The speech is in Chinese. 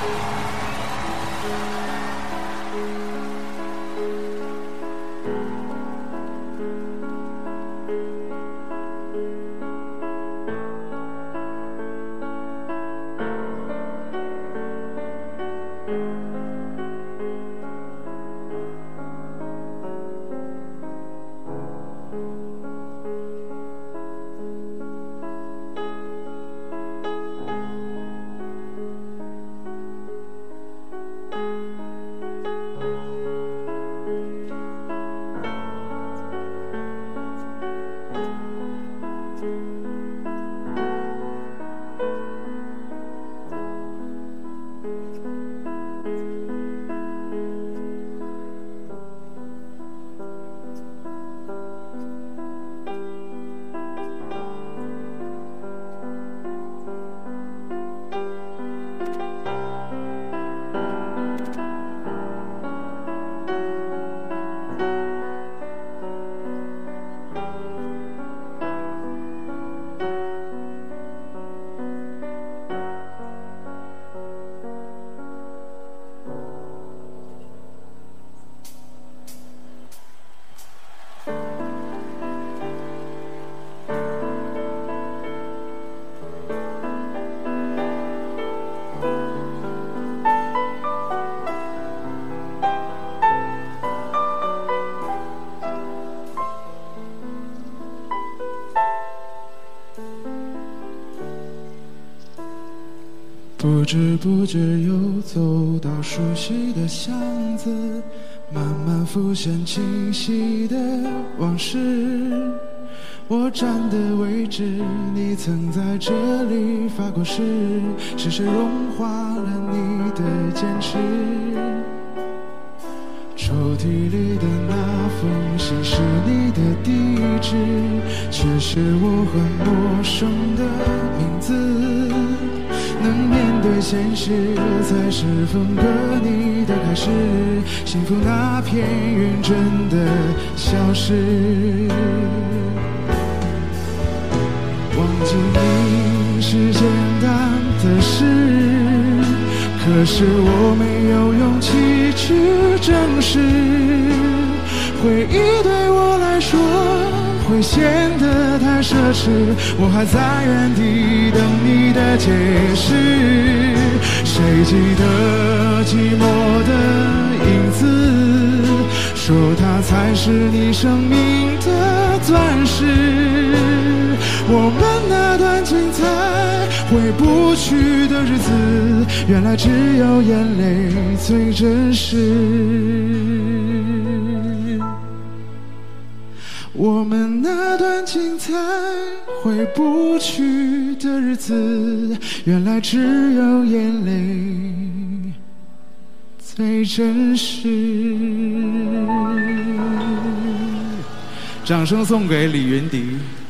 不知不觉又走到熟悉的巷子，慢慢浮现清晰的往事。我站的位置，你曾在这里发过誓，是谁融化了你的坚持？抽屉里的那封信是你的地址，却是我很陌生的名字。能面对现实，才是分割你的开始。幸福那片云真的消失。忘记你是简单的事，可是我没有勇气去正视。回忆对我来说会显得太奢侈，我还在原地等你的解释。谁记得寂寞的影子，说它才是你生命的钻石。我们那段精彩回不去的日子，原来只有眼泪最真实。我们那段精彩回不去的日子，原来只有眼泪最真实。掌声送给李云迪。